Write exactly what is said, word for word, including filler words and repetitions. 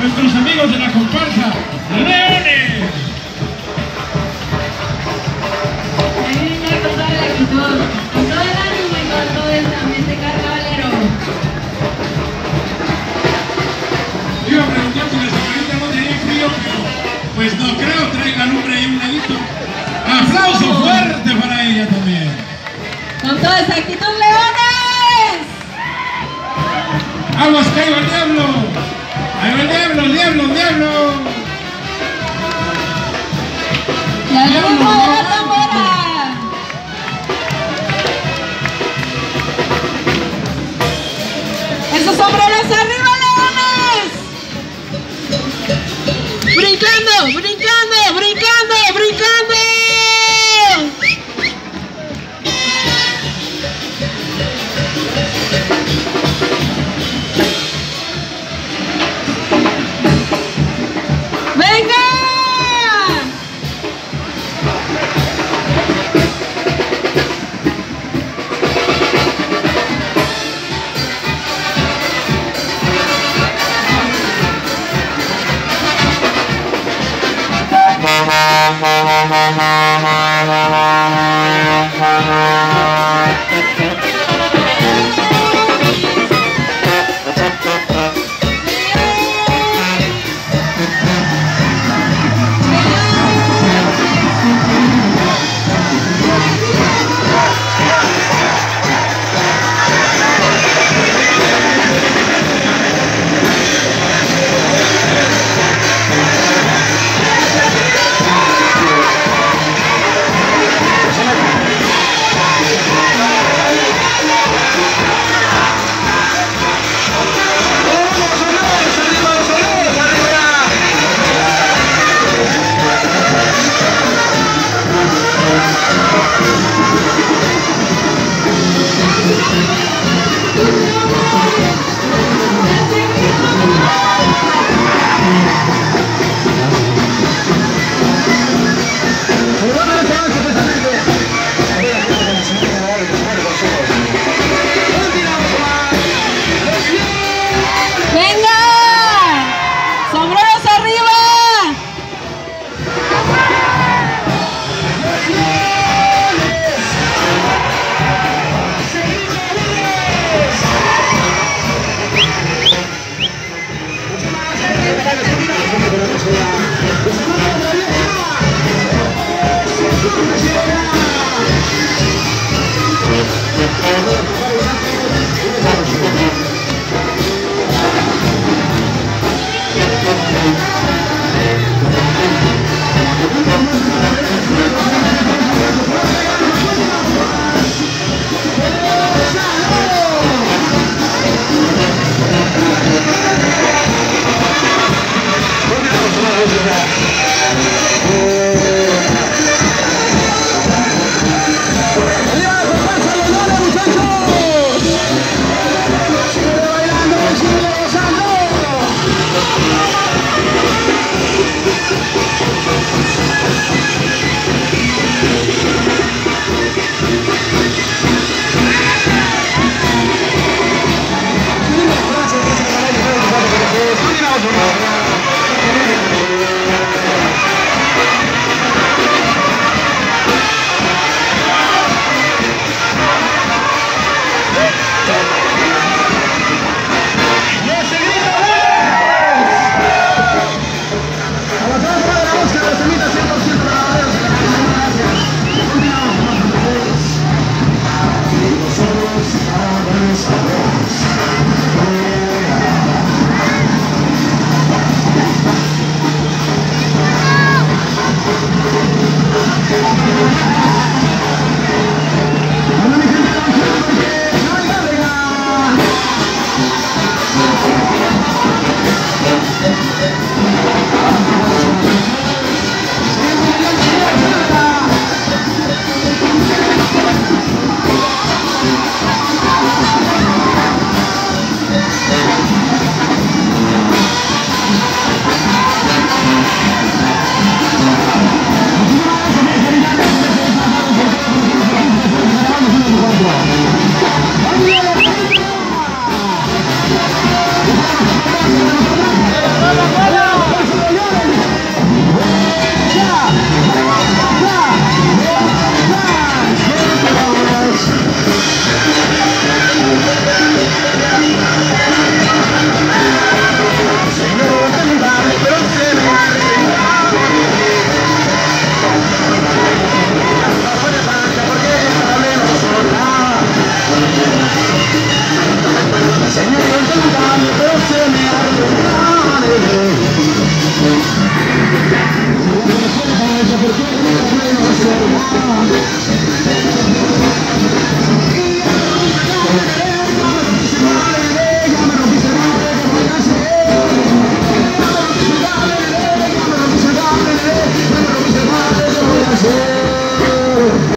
nuestros amigos de la comparsa Leones. Ahí viene con toda la actitud, con todo el ánimo y con todo este ambiente carnavalero. Iba a preguntar si la señorita no tenía frío, pero pues no creo, traiga lumbre ahí un ladito. ¡Aplauso fuerte para ella también! Con toda esa actitud, Leones. ¡Aguas que ahí va el diablo! ¡Ahí va el diablo, el diablo, el diablo! Y al ritmo de la tambora. ¡Esos sombreros arriba, Leones! ¡Brincando, brincando, brincando, brincando! Gracias.